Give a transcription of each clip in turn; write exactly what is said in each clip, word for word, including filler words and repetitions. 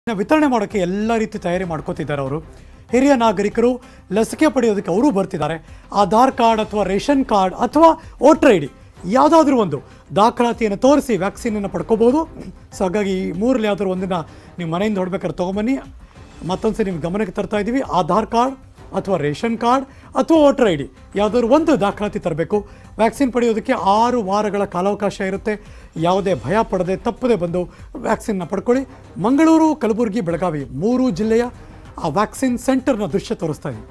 ವಿತರಣೆ ಮಾಡೋಕ್ಕೆ ಎಲ್ಲ ರೀತಿ ತಯಾರಿ ಮಾಡ್ಕೋತಿದ್ದಾರೆ ಅವರು. ಹಿರಿಯ ನಾಗರಿಕರು ಲಸಿಕೆ ಪಡೆಯೋದಕ್ಕೆ ಅವರು ಬರ್ತಿದ್ದಾರೆ. ಆಧಾರ್ ಕಾರ್ಡ್ ಅಥವಾ ರೇಷನ್ ಕಾರ್ಡ್ ಅಥವಾ ವೋಟರ್ ಐ ಡಿ ಯಾವುದಾದ್ರೂ ಒಂದು ದಾಖಲಾತಿಯನ್ನು ತೋರಿಸಿ ವ್ಯಾಕ್ಸಿನನ್ನು ಪಡ್ಕೋಬೋದು. ಸೊ ಹಾಗಾಗಿ ಈ ಮೂರಲ್ಲಿ ಯಾವ್ದಾದ್ರು ಒಂದನ್ನು ನೀವು ಮನೆಯಿಂದ ಹೊಡ್ಬೇಕಾದ್ರೆ ತೊಗೊಂಬನ್ನಿ. ಮತ್ತೊಂದು ಸರಿ ನಿಮ್ಮ ಗಮನಕ್ಕೆ ತರ್ತಾ ಇದ್ದೀವಿ. ಆಧಾರ್ ಕಾರ್ಡ್ ಅಥವಾ ರೇಷನ್ ಕಾರ್ಡ್ ಅಥವಾ ವೋಟರ್ ಐ ಡಿ ಯಾವುದಾದ್ರು ಒಂದು ದಾಖಲಾತಿ ತರಬೇಕು. ವ್ಯಾಕ್ಸಿನ್ ಪಡೆಯೋದಕ್ಕೆ ಆರು ವಾರಗಳ ಕಾಲಾವಕಾಶ ಇರುತ್ತೆ. ಯಾವುದೇ ಭಯ ಪಡದೆ ತಪ್ಪದೆ ಬಂದು ವ್ಯಾಕ್ಸಿನ್ನ ಪಡ್ಕೊಳ್ಳಿ. ಮಂಗಳೂರು, ಕಲಬುರಗಿ, ಬೆಳಗಾವಿ ಮೂರು ಜಿಲ್ಲೆಯ ಆ ವ್ಯಾಕ್ಸಿನ್ ಸೆಂಟರ್ನ ದೃಶ್ಯ ತೋರಿಸ್ತಾ ಇದ್ದೀವಿ.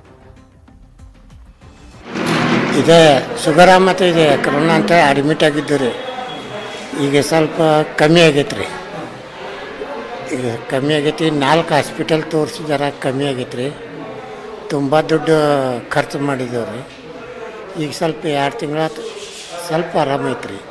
ಇದೆ ಶುಗರ ಮತ್ತು ಇದೆ ಕೊರೋನಾ ಅಂತ ಅಡ್ಮಿಟ್ ಆಗಿದ್ದು ರೀ. ಈಗ ಸ್ವಲ್ಪ ಕಮ್ಮಿ ಆಗೈತೆ ರೀ. ಈಗ ಕಮ್ಮಿ ಆಗೈತಿ. ನಾಲ್ಕು ಹಾಸ್ಪಿಟಲ್ ತೋರಿಸಿದಾರ, ಕಮ್ಮಿ ಆಗೈತೆ ರೀ. ತುಂಬ ದುಡ್ಡು ಖರ್ಚು ಮಾಡಿದ್ದೇವೆ ರೀ. ಈಗ ಸ್ವಲ್ಪ ಎರಡು ತಿಂಗಳ ಸ್ವಲ್ಪ ಆರಾಮೈತೆ ರೀ.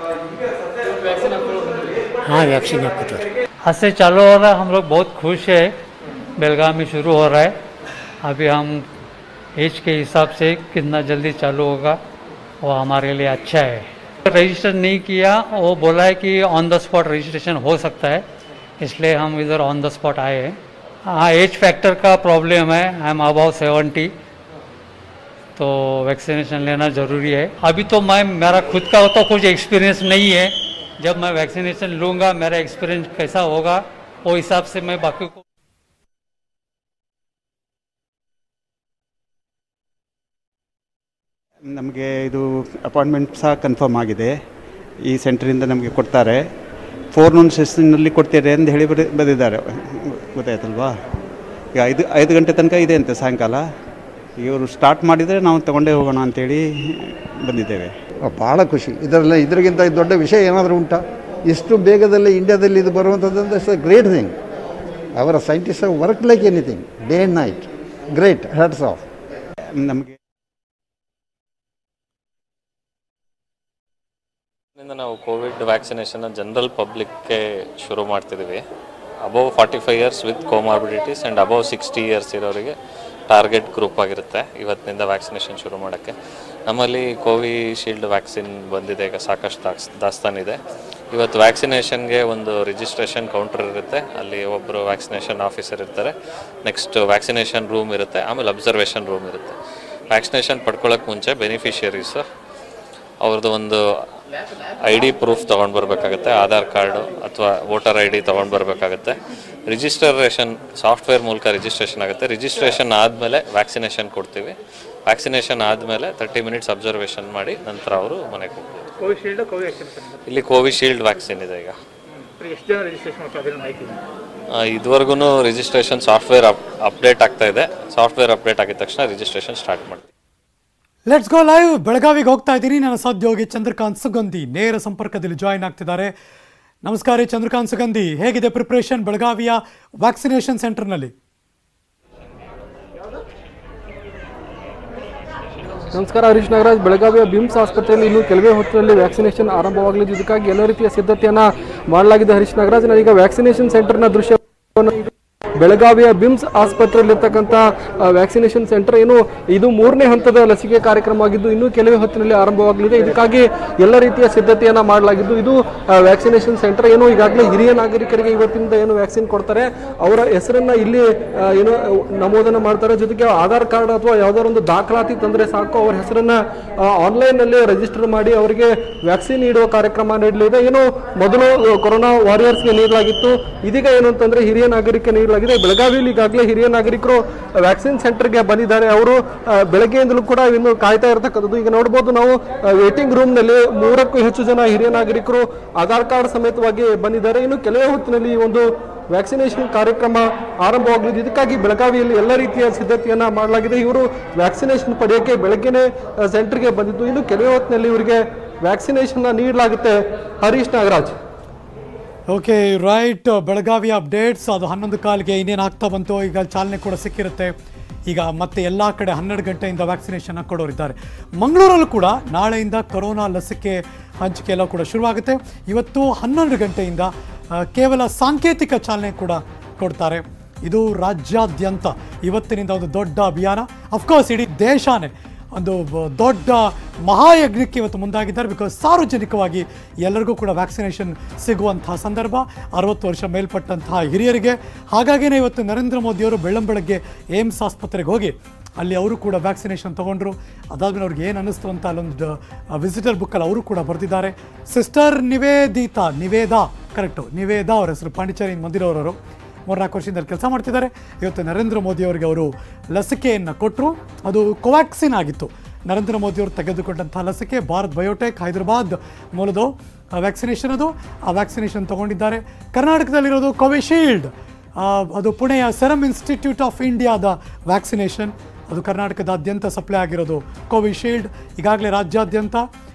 हाँ वैक्सीन आपको तो आज से चालू हो रहा है. हम लोग बहुत खुश है. बेलगाम में शुरू हो रहा है. अभी हम एज के हिसाब से कितना जल्दी चालू होगा वो हमारे लिए अच्छा है. रजिस्टर नहीं किया, वो बोला है कि ऑन द स्पॉट रजिस्ट्रेशन हो सकता है, इसलिए हम इधर ऑन द स्पॉट आए हैं. हाँ, एज फैक्टर का प्रॉब्लम है. आई एम अबाउ सेवेंटी, तो वैक्सीनेशन लेना ज़रूरी है. अभी तो मैं मेरा खुद का तो कुछ एक्सपीरियंस नहीं है. जब मैं वैक्सीनेशन लूँगा मेरा एक्सपीरियंस कैसा होगा वो हिसाब से मैं बाकी को ನಮಗೆ ಇದು ಅಪಾಯಿಂಟ್ಮೆಂಟ್ ಸಹ ಕನ್ಫರ್ಮ್ ಆಗಿದೆ. ಈ ಸೆಂಟ್ರಿಂದ ನಮಗೆ ಕೊಡ್ತಾರೆ. ಫೋರ್ ನೋನ್ ಸೆಷನ್ನಲ್ಲಿ ಕೊಡ್ತೀರಿ ಅಂತ ಹೇಳಿ ಬರೆ ಬಂದಿದ್ದಾರೆ. ಗೊತ್ತಾಯ್ತಲ್ವಾ? ಈಗ ಐದು ಐದು ಗಂಟೆ ತನಕ ಇದೆ ಅಂತೆ ಸಾಯಂಕಾಲ. ಇವರು ಸ್ಟಾರ್ಟ್ ಮಾಡಿದರೆ ನಾವು ತೊಗೊಂಡೇ ಹೋಗೋಣ ಅಂಥೇಳಿ ಬಂದಿದ್ದೇವೆ. ಭಾಳ ಖುಷಿ. ಇದರಲ್ಲಿ ಇದರಿಗಿಂತ ದೊಡ್ಡ ವಿಷಯ ಏನಾದರೂ ಉಂಟಾ? ಇಷ್ಟು ಬೇಗದಲ್ಲಿ ಇಂಡಿಯಾದಲ್ಲಿ ಇದು ಬರುವಂಥದ್ದು ಇಟ್ಸ್ ಅ ಗ್ರೇಟ್ ಥಿಂಗ್. ಅವರ scientist work like anything, day and night. Great, hats off. ನಮಗೆ ನಾವು ಕೋವಿಡ್ ವ್ಯಾಕ್ಸಿನೇಷನ್ನ ಜನರಲ್ ಪಬ್ಲಿಕ್ಗೆ ಶುರು ಮಾಡ್ತಿದ್ದೀವಿ. Above forty five years with comorbidities and above sixty years ಇರೋರಿಗೆ ಟಾರ್ಗೆಟ್ ಗ್ರೂಪ್ ಆಗಿರುತ್ತೆ ಇವತ್ತಿನಿಂದ ವ್ಯಾಕ್ಸಿನೇಷನ್ ಶುರು ಮಾಡೋಕ್ಕೆ. ನಮ್ಮಲ್ಲಿ ಕೋವಿಶೀಲ್ಡ್ ವ್ಯಾಕ್ಸಿನ್ ಬಂದಿದೆ. ಈಗ ಸಾಕಷ್ಟು ದಾಸ್ ದಾಸ್ತಾನಿದೆ. ಇವತ್ತು ವ್ಯಾಕ್ಸಿನೇಷನ್ಗೆ ಒಂದು ರಿಜಿಸ್ಟ್ರೇಷನ್ ಕೌಂಟರ್ ಇರುತ್ತೆ. ಅಲ್ಲಿ ಒಬ್ಬರು ವ್ಯಾಕ್ಸಿನೇಷನ್ ಆಫೀಸರ್ ಇರ್ತಾರೆ. ನೆಕ್ಸ್ಟ್ ವ್ಯಾಕ್ಸಿನೇಷನ್ ರೂಮ್ ಇರುತ್ತೆ. ಆಮೇಲೆ ಅಬ್ಸರ್ವೇಷನ್ ರೂಮ್ ಇರುತ್ತೆ. ವ್ಯಾಕ್ಸಿನೇಷನ್ ಪಡ್ಕೊಳ್ಳೋಕೆ ಮುಂಚೆ ಬೆನಿಫಿಷಿಯರೀಸು ಅವ್ರದ್ದು ಒಂದು ಐ ಡಿ ಪ್ರೂಫ್ ತೊಗೊಂಡು ಬರಬೇಕಾಗುತ್ತೆ. ಆಧಾರ್ ಕಾರ್ಡು ಅಥವಾ ವೋಟರ್ ಐ ಡಿ ತೊಗೊಂಡು ಬರಬೇಕಾಗುತ್ತೆ. ರಿಜಿಸ್ಟ್ರೇಷನ್ ಸಾಫ್ಟ್ವೇರ್ ಮೂಲಕ ರಿಜಿಸ್ಟ್ರೇಷನ್ ಆಗುತ್ತೆ. ರಿಜಿಸ್ಟ್ರೇಷನ್ ಆದಮೇಲೆ ವ್ಯಾಕ್ಸಿನೇಷನ್ ಕೊಡ್ತೀವಿ. ವ್ಯಾಕ್ಸಿನೇಷನ್ ಆದಮೇಲೆ ತರ್ಟಿ ಮಿನಿಟ್ಸ್ ಅಬ್ಸರ್ವೇಷನ್ ಮಾಡಿ ನಂತರ ಅವರು ಮನೆಗೆ ಹೋಗ್ಬೋದು. ಕೋವಿಶೀಲ್ಡ್ ಕೋವ್ಯಾಕ್ಸಿನ್ ಇಲ್ಲಿ ಕೋವಿಶೀಲ್ಡ್ ವ್ಯಾಕ್ಸಿನ್ ಇದೆ. ಈಗ ಎಷ್ಟು ಜನ ರಿಜಿಸ್ಟ್ರೇಷನ್ ಮಾಡ್ತಾರೆ? ಇದುವರೆಗೂ ರಿಜಿಸ್ಟ್ರೇಷನ್ ಸಾಫ್ಟ್ವೇರ್ ಅಪ್ ಅಪ್ಡೇಟ್ ಆಗ್ತಾ ಇದೆ. ಸಾಫ್ಟ್ವೇರ್ ಅಪ್ಡೇಟ್ ಆಗಿದ ತಕ್ಷಣ ರಿಜಿಸ್ಟ್ರೇಷನ್ ಸ್ಟಾರ್ಟ್ ಮಾಡ್ತೀವಿ. Let's go live. ಬೆಳಗಾವಿಗೆ ಹೋಗ್ತಾ ಇದ್ದೀನಿ. ನನ್ನ ಸಹೋದ್ಯೋಗಿ ಚಂದ್ರಕಾಂತ್ ಸುಗಂಧಿ ನೇರ ಸಂಪರ್ಕದಲ್ಲಿ ಜಾಯಿನ್ ಆಗ್ತಿದ್ದಾರೆ. ನಮಸ್ಕಾರ ಚಂದ್ರಕಾಂತ್ ಸುಗಂಧಿ, ಹೇಗಿದೆ ಪ್ರಿಪ್ರೇಷನ್ ಬೆಳಗಾವಿಯ ವ್ಯಾಕ್ಸಿನೇಷನ್ ಸೆಂಟರ್ನಲ್ಲಿ? ನಮಸ್ಕಾರ ಹರೀಶ್ ನಾಗರಾಜ್. ಬೆಳಗಾವಿಯ ಬಿಮ್ಸ್ ಆಸ್ಪತ್ರೆಯಲ್ಲಿ ಇನ್ನು ಕೆಲವೇ ಹೊತ್ತಿನಲ್ಲಿ ವ್ಯಾಕ್ಸಿನೇಷನ್ ಆರಂಭವಾಗಲಿದ್ದು, ಇದಕ್ಕಾಗಿ ಎಲ್ಲ ರೀತಿಯ ಸಿದ್ಧತೆಯನ್ನು ಮಾಡಲಾಗಿದೆ. ಹರೀಶ್ ನಾಗರಾಜ್, ನಾನೀಗ ವ್ಯಾಕ್ಸಿನೇಷನ್ ಸೆಂಟರ್ನ ದೃಶ್ಯವನ್ನು ಬೆಳಗಾವಿಯ ಬಿಮ್ಸ್ ಆಸ್ಪತ್ರೆಯಲ್ಲಿರ್ತಕ್ಕಂಥ ವ್ಯಾಕ್ಸಿನೇಷನ್ ಸೆಂಟರ್ ಏನು ಇದು ಮೂರನೇ ಹಂತದ ಲಸಿಕೆ ಕಾರ್ಯಕ್ರಮವಾಗಿದ್ದು ಇನ್ನೂ ಕೆಲವೇ ಹೊತ್ತಿನಲ್ಲಿ ಆರಂಭವಾಗಲಿದೆ. ಇದಕ್ಕಾಗಿ ಎಲ್ಲ ರೀತಿಯ ಸಿದ್ಧತೆಯನ್ನು ಮಾಡಲಾಗಿದ್ದು, ಇದು ವ್ಯಾಕ್ಸಿನೇಷನ್ ಸೆಂಟರ್ ಏನು ಈಗಾಗಲೇ ಹಿರಿಯ ನಾಗರಿಕರಿಗೆ ಇವತ್ತಿನಿಂದ ಏನು ವ್ಯಾಕ್ಸಿನ್ ಕೊಡ್ತಾರೆ ಅವರ ಹೆಸರನ್ನ ಇಲ್ಲಿ ಏನು ನಮೂದನೆ ಮಾಡ್ತಾರೆ. ಜೊತೆಗೆ ಆಧಾರ್ ಕಾರ್ಡ್ ಅಥವಾ ಯಾವುದಾದ್ರು ಒಂದು ದಾಖಲಾತಿ ತಂದರೆ ಸಾಕು, ಅವರ ಹೆಸರನ್ನ ಆನ್ಲೈನ್ನಲ್ಲಿ ರಿಜಿಸ್ಟರ್ ಮಾಡಿ ಅವರಿಗೆ ವ್ಯಾಕ್ಸಿನ್ ನೀಡುವ ಕಾರ್ಯಕ್ರಮ ನಡೆಯಲಿದೆ. ಏನು ಮೊದಲು ಕೊರೋನಾ ವಾರಿಯರ್ಸ್ಗೆ ನೀಡಲಾಗಿತ್ತು, ಇದೀಗ ಏನು ಅಂತಂದ್ರೆ ಹಿರಿಯ ನಾಗರಿಕ ನೀಡಲಾಗಿದೆ. ಬೆಳಗಾವಿಯಲ್ಲಿ ಈಗಾಗಲೇ ಹಿರಿಯ ನಾಗರಿಕರು ವ್ಯಾಕ್ಸಿನ್ ಸೆಂಟರ್ಗೆ ಬಂದಿದ್ದಾರೆ. ಅವರು ಬೆಳಗ್ಗೆಯಿಂದಲೂ ಕೂಡ ಇನ್ನು ಕಾಯ್ತಾ ಇರತಕ್ಕಂಥದ್ದು. ಈಗ ನೋಡಬಹುದು ನಾವು ವೇಟಿಂಗ್ ರೂಮ್ ನಲ್ಲಿ ಮೂರಕ್ಕೂ ಹೆಚ್ಚು ಜನ ಹಿರಿಯ ನಾಗರಿಕರು ಆಧಾರ್ ಕಾರ್ಡ್ ಸಮೇತವಾಗಿ ಬಂದಿದ್ದಾರೆ. ಇನ್ನು ಕೆಲವೇ ಹೊತ್ತಿನಲ್ಲಿ ಈ ಒಂದು ವ್ಯಾಕ್ಸಿನೇಷನ್ ಕಾರ್ಯಕ್ರಮ ಆರಂಭವಾಗಲಿದೆ. ಇದಕ್ಕಾಗಿ ಬೆಳಗಾವಿಯಲ್ಲಿ ಎಲ್ಲ ರೀತಿಯ ಸಿದ್ಧತೆಯನ್ನ ಮಾಡಲಾಗಿದೆ. ಇವರು ವ್ಯಾಕ್ಸಿನೇಷನ್ ಪಡೆಯೋಕೆ ಬೆಳಗ್ಗೆನೆ ಸೆಂಟರ್ಗೆ ಬಂದಿದ್ದು, ಇನ್ನು ಕೆಲವೇ ಹೊತ್ತಿನಲ್ಲಿ ಇವರಿಗೆ ವ್ಯಾಕ್ಸಿನೇಷನ್ ನೀಡಲಾಗುತ್ತೆ. ಹರೀಶ್ ನಾಗರಾಜ್. Okay right. ಬೆಳಗಾವಿಯ ಅಪ್ಡೇಟ್ಸ್ ಅದು ಹನ್ನೊಂದು ಕಾಲಿಗೆ ಇನ್ನೇನು ಆಗ್ತಾ ಬಂತು. ಈಗ ಚಾಲನೆ ಕೂಡ ಸಿಕ್ಕಿರುತ್ತೆ. ಈಗ ಮತ್ತೆ ಎಲ್ಲ ಕಡೆ ಹನ್ನೆರಡು ಗಂಟೆಯಿಂದ ವ್ಯಾಕ್ಸಿನೇಷನ್ ಕೊಡೋರಿದ್ದಾರೆ. ಮಂಗಳೂರಲ್ಲೂ ಕೂಡ ನಾಳೆಯಿಂದ ಕೊರೋನಾ ಲಸಿಕೆ ಹಂಚಿಕೆ ಎಲ್ಲ ಕೂಡ ಶುರುವಾಗುತ್ತೆ. ಇವತ್ತು ಹನ್ನೆರಡು ಗಂಟೆಯಿಂದ ಕೇವಲ ಸಾಂಕೇತಿಕ ಚಾಲನೆ ಕೂಡ ಕೊಡ್ತಾರೆ. ಇದು ರಾಜ್ಯಾದ್ಯಂತ ಇವತ್ತಿನಿಂದ ಒಂದು ದೊಡ್ಡ ಅಭಿಯಾನ. ಅಫ್ಕೋರ್ಸ್ ಇಡೀ ದೇಶನೇ ಒಂದು ದೊಡ್ಡ ಮಹಾಯಜ್ಞಕ್ಕೆ ಇವತ್ತು ಮುಂದಾಗಿದ್ದಾರೆ. ಬಿಕಾಸ್ ಸಾರ್ವಜನಿಕವಾಗಿ ಎಲ್ಲರಿಗೂ ಕೂಡ ವ್ಯಾಕ್ಸಿನೇಷನ್ ಸಿಗುವಂತಹ ಸಂದರ್ಭ ಅರವತ್ತು ವರ್ಷ ಮೇಲ್ಪಟ್ಟಂತಹ ಹಿರಿಯರಿಗೆ. ಹಾಗಾಗಿಯೇ ಇವತ್ತು ನರೇಂದ್ರ ಮೋದಿಯವರು ಬೆಳ್ಳಂಬೆಳಗ್ಗೆ ಏಮ್ಸ್ ಆಸ್ಪತ್ರೆಗೆ ಹೋಗಿ ಅಲ್ಲಿ ಅವರು ಕೂಡ ವ್ಯಾಕ್ಸಿನೇಷನ್ ತೊಗೊಂಡ್ರು. ಅದಾದ್ಮೇಲೆ ಅವ್ರಿಗೆ ಏನು ಅನ್ನಿಸ್ತು ಅಂತ ಅಲ್ಲೊಂದು ವಿಸಿಟರ್ ಬುಕ್ಕಲ್ಲಿ ಅವರು ಕೂಡ ಬರೆದಿದ್ದಾರೆ. ಸಿಸ್ಟರ್ ನಿವೇದಿತಾ ನಿವೇದಾ ಕರೆಕ್ಟು ನಿವೇದಾ ಅವರ ಹೆಸರು, ಪಾಂಡಿಚೇರಿಯಿಂದ ಬಂದಿರೋರವರು, ಮೂರ್ನಾಲ್ಕು ವರ್ಷದಿಂದ ಕೆಲಸ ಮಾಡ್ತಿದ್ದಾರೆ. ಇವತ್ತು ನರೇಂದ್ರ ಮೋದಿ ಅವರಿಗೆ ಅವರು ಲಸಿಕೆಯನ್ನು ಕೊಟ್ಟರು. ಅದು ಕೋವ್ಯಾಕ್ಸಿನ್ ಆಗಿತ್ತು. ನರೇಂದ್ರ ಮೋದಿಯವರು ತೆಗೆದುಕೊಂಡಂಥ ಲಸಿಕೆ ಭಾರತ್ ಬಯೋಟೆಕ್ ಹೈದರಾಬಾದ್ ಮೂಲದ ವ್ಯಾಕ್ಸಿನೇಷನ್. ಅದು ಆ ವ್ಯಾಕ್ಸಿನೇಷನ್ ತೊಗೊಂಡಿದ್ದಾರೆ. ಕರ್ನಾಟಕದಲ್ಲಿರೋದು ಕೋವಿಶೀಲ್ಡ್, ಅದು ಪುಣೆಯ ಸೆರಮ್ ಇನ್ಸ್ಟಿಟ್ಯೂಟ್ ಆಫ್ ಇಂಡಿಯಾದ ವ್ಯಾಕ್ಸಿನೇಷನ್. ಅದು ಕರ್ನಾಟಕದಾದ್ಯಂತ ಸಪ್ಲೈ ಆಗಿರೋದು ಕೋವಿಶೀಲ್ಡ್. ಈಗಾಗಲೇ ರಾಜ್ಯಾದ್ಯಂತ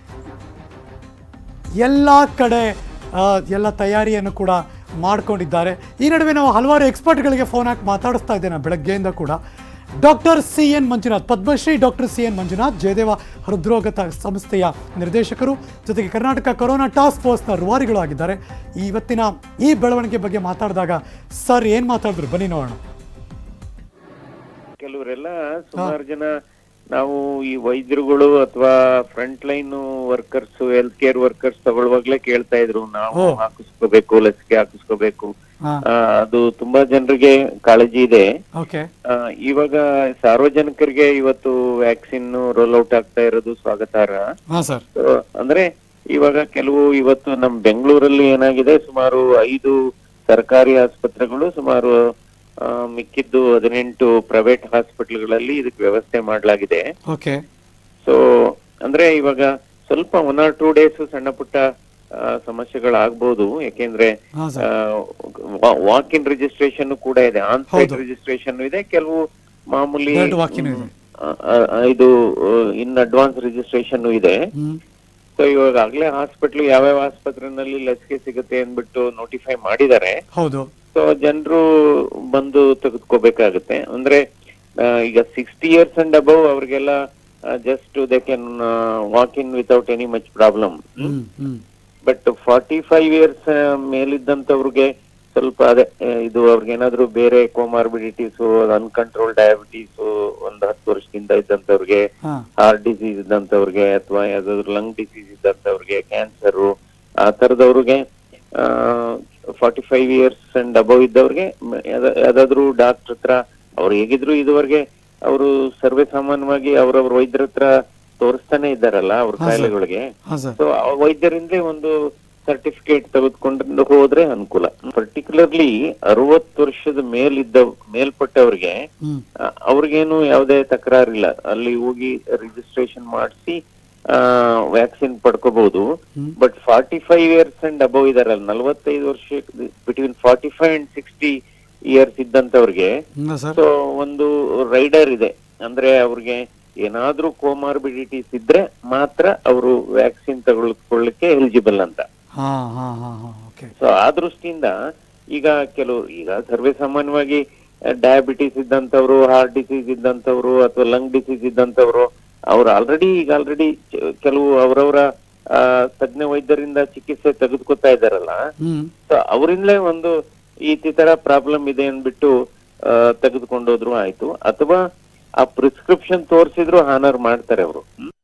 ಎಲ್ಲ ಕಡೆ ಎಲ್ಲ ತಯಾರಿಯನ್ನು ಕೂಡ ಮಾಡ್ಕೊಂಡಿದ್ದಾರೆ. ಈ ನಡುವೆ ನಾವು ಹಲವಾರು ಎಕ್ಸ್ಪರ್ಟ್ಗಳಿಗೆ ಫೋನ್ ಹಾಕಿ ಮಾತಾಡಿಸ್ತಾ ಇದ್ದೇನೆ ಬೆಳಗ್ಗೆಯಿಂದ ಕೂಡ. Doctor C N Manjunath, Padmashri doctor C N Manjunath, Jayadeva ಹೃದ್ರೋಗ ಸಂಸ್ಥೆಯ ನಿರ್ದೇಶಕರು, ಜೊತೆಗೆ ಕರ್ನಾಟಕ ಕೊರೋನಾ ಟಾಸ್ಕ್ ಫೋರ್ಸ್ನ ರೂವಾರಿಗಳು ಆಗಿದ್ದಾರೆ. ಇವತ್ತಿನ ಈ ಬೆಳವಣಿಗೆ ಬಗ್ಗೆ ಮಾತಾಡಿದಾಗ ಸರ್ ಏನು ಮಾತಾಡಿದ್ರು ಬನ್ನಿ ನೋಡೋಣ. ಕೆಲವರೆಲ್ಲ ಸುಮಾರು ಜನ ನಾವು ಈ ವೈದ್ಯರುಗಳು ಅಥವಾ front line workers, health care workers ತಗೊಳ್ಳುವಾಗ್ಲೇ ಕೇಳ್ತಾ ಇದ್ರು ನಾವು ಹಾಕಿಸ್ಕೋಬೇಕು, ಲಸಿಕೆ ಹಾಕಿಸ್ಕೋಬೇಕು. ಅದು ತುಂಬಾ ಜನರಿಗೆ ಕಾಳಜಿ ಇದೆ. ಇವಾಗ ಸಾರ್ವಜನಿಕರಿಗೆ ಇವತ್ತು ವ್ಯಾಕ್ಸಿನ್ ರೋಲ್ ಔಟ್ ಆಗ್ತಾ ಇರೋದು ಸ್ವಾಗತಾರ್ಹ. ಅಂದ್ರೆ ಇವಾಗ ಕೆಲವು ಇವತ್ತು ನಮ್ ಬೆಂಗಳೂರಲ್ಲಿ ಏನಾಗಿದೆ, ಸುಮಾರು ಐದು ಸರ್ಕಾರಿ ಆಸ್ಪತ್ರೆಗಳು, ಸುಮಾರು ಮಿಕ್ಕಿದ್ದು ಹದಿನೆಂಟು ಪ್ರೈವೇಟ್ ಹಾಸ್ಪಿಟಲ್ಗಳಲ್ಲಿ ಇದಕ್ಕೆ ವ್ಯವಸ್ಥೆ ಮಾಡಲಾಗಿದೆ. ಸೊ ಅಂದ್ರೆ ಇವಾಗ ಸ್ವಲ್ಪ ಒನ್ ಆರ್ ಟೂ ಡೇಸ್ ಸಣ್ಣ ಪುಟ್ಟ ಸಮಸ್ಯೆಗಳಾಗ್ಬೋದು. ಯಾಕೆಂದ್ರೆ ವಾಕ್ ಇನ್ ರಿಜಿಸ್ಟ್ರೇಷನ್ ಕೂಡ ಇದೆ, ಆನ್ ಸೈಟ್ ರಿಜಿಸ್ಟ್ರೇಷನ್ ಇದೆ, ಕೆಲವು ಮಾಮೂಲಿ ಇದು ಇನ್ ಅಡ್ವಾನ್ಸ್ ರಿಜಿಸ್ಟ್ರೇಷನ್ ಇದೆ. ಸೊ ಇವಾಗ ಆಗ್ಲೇ ಹಾಸ್ಪಿಟ್ಲ್ ಯಾವ್ಯಾವ ಆಸ್ಪತ್ರೆನಲ್ಲಿ ಲಸಿಕೆ ಸಿಗುತ್ತೆ ಅಂದ್ಬಿಟ್ಟು ನೋಟಿಫೈ ಮಾಡಿದ್ದಾರೆ. ಸೊ ಜನರು ಬಂದು ತೆಗೆದುಕೋಬೇಕಾಗುತ್ತೆ. ಅಂದ್ರೆ ಈಗ ಸಿಕ್ಸ್ಟಿ ಇಯರ್ಸ್ ಅಂಡ್ ಅಬೌವ್ ಅವ್ರಿಗೆಲ್ಲ just they can walk in without any much problem. But forty five years ಮೇಲಿದ್ದಂತವ್ರಿಗೆ ಸ್ವಲ್ಪ ಅದೇ ಇದು ಅವ್ರಿಗೆ ಏನಾದ್ರು ಬೇರೆ ಕೋಮಾರ್ಬಿಡಿಟೀಸ್, ಅನ್ಕಂಟ್ರೋಲ್ ಡಯಾಬಿಟೀಸ್, ಒಂದ್ ಹತ್ತು ವರ್ಷದಿಂದ ಇದ್ದಂತವ್ರಿಗೆ, ಹಾರ್ಟ್ ಡಿಸೀಸ್ ಇದ್ದಂತವ್ರಿಗೆ, ಅಥವಾ ಯಾವ್ದಾದ್ರು ಲಂಗ್ ಡಿಸೀಸ್ ಇದ್ದಂತವ್ರಿಗೆ, ಕ್ಯಾನ್ಸರ್, ಆ ತರದವ್ರಿಗೆ, forty five years and above ಇದ್ದವ್ರಿಗೆ ಯಾವ್ದಾದ್ರು ಡಾಕ್ಟರ್ ಹತ್ರ ಅವ್ರು ಹೇಗಿದ್ರು ಇದುವರೆಗೆ ಅವರು ಸರ್ವೇ ಸಾಮಾನ್ಯವಾಗಿ ಅವ್ರವ್ರ ವೈದ್ಯರ ಹತ್ರ ತೋರಿಸ್ತಾನೆ ಇದ್ದಾರಲ್ಲ ಅವ್ರ ಕಾಯಿಲೆಗಳಿಗೆ. ಸೊ ಆ ವೈದ್ಯರಿಂದಲೇ ಒಂದು ಸರ್ಟಿಫಿಕೇಟ್ ತೆಗೆದುಕೊಂಡು ಹೋದ್ರೆ ಅನುಕೂಲ. ಪರ್ಟಿಕ್ಯುಲರ್ಲಿ ಅರವತ್ತು ವರ್ಷದ ಮೇಲಿದ್ದ ಮೇಲ್ಪಟ್ಟವ್ರಿಗೆ ಅವ್ರಿಗೇನು ಯಾವುದೇ ತಕರಾರಿಲ್ಲ, ಅಲ್ಲಿ ಹೋಗಿ ರಿಜಿಸ್ಟ್ರೇಷನ್ ಮಾಡಿಸಿ ವ್ಯಾಕ್ಸಿನ್ ಪಡ್ಕೋಬಹುದು. But forty five years and above ಇದಾರಲ್ಲ, ನಲ್ವತ್ತೈದು ವರ್ಷ between forty five and sixty years ಇದ್ದಂತವ್ರಿಗೆ ಸೊ ಒಂದು ರೈಡರ್ ಇದೆ. ಅಂದ್ರೆ ಅವ್ರಿಗೆ ಏನಾದ್ರೂ ಕೋಮಾರ್ಬಿಡಿಟೀಸ್ ಇದ್ರೆ ಮಾತ್ರ ಅವರು ವ್ಯಾಕ್ಸಿನ್ ತಗೊಳ್ಕೊಳ್ಳಿಕ್ಕೆ ಎಲಿಜಿಬಲ್ ಅಂತ. ಸೊ ಆ ದೃಷ್ಟಿಯಿಂದ ಈಗ ಕೆಲವು ಈಗ ಸರ್ವೇ ಸಾಮಾನ್ಯವಾಗಿ ಡಯಾಬಿಟೀಸ್ ಇದ್ದಂತವ್ರು, ಹಾರ್ಟ್ ಡಿಸೀಸ್ ಇದ್ದಂತವ್ರು, ಅಥವಾ ಲಂಗ್ ಡಿಸೀಸ್ ಇದ್ದಂತವ್ರು, ಅವ್ರು ಆಲ್ರೆಡಿ ಈಗ ಆಲ್ರೆಡಿ ಕೆಲವು ಅವರವರ ತಜ್ಞ ವೈದ್ಯರಿಂದ ಚಿಕಿತ್ಸೆ ತೆಗೆದುಕೊತಾ ಇದ್ದಾರಲ್ಲ. ಸೊ ಅವರಿಂದಲೇ ಒಂದು ಈ ತರ ಪ್ರಾಬ್ಲಮ್ ಇದೆ ಅಂದ್ಬಿಟ್ಟು ತೆಗೆದುಕೊಂಡೋದ್ರು ಆಯ್ತು, ಅಥವಾ ಆ ಪ್ರಿಸ್ಕ್ರಿಪ್ಷನ್ ತೋರಿಸಿದ್ರು ಹಾನರ್ ಮಾಡ್ತಾರೆ ಅವರು.